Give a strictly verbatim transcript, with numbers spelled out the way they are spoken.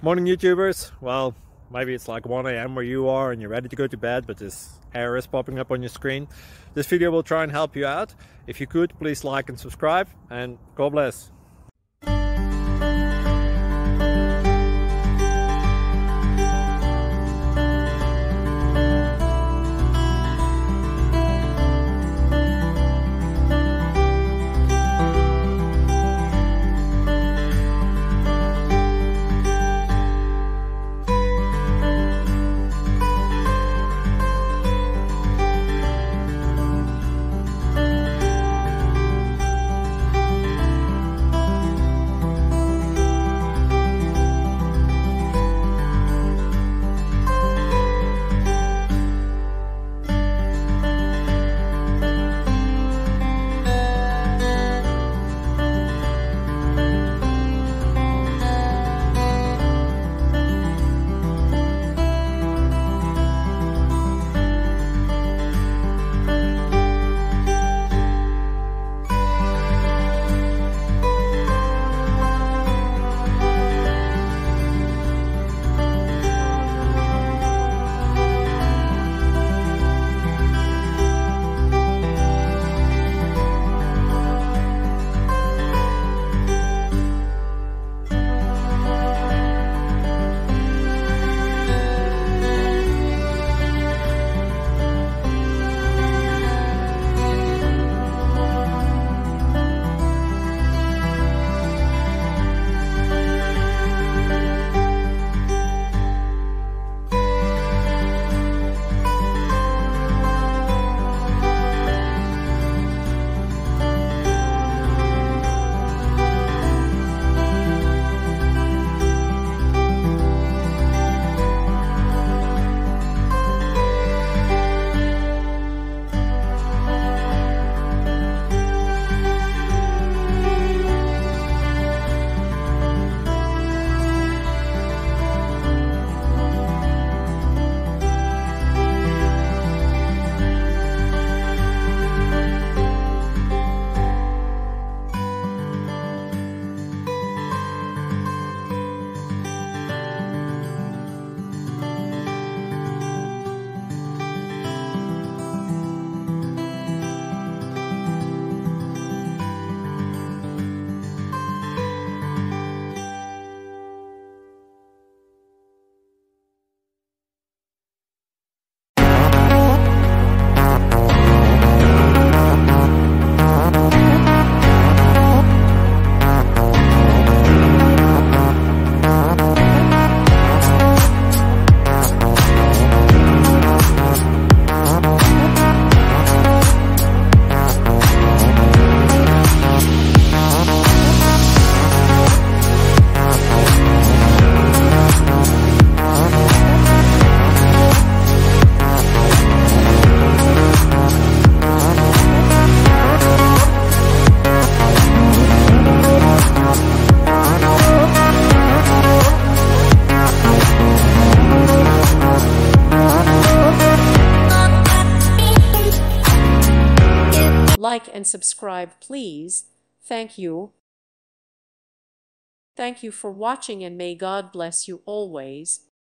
Morning YouTubers. Well, maybe it's like one A M where you are and you're ready to go to bed, but this error is popping up on your screen. This video will try and help you out. If you could, please like and subscribe, and God bless. Like and subscribe, please. Thank you. Thank you for watching, and may God bless you always.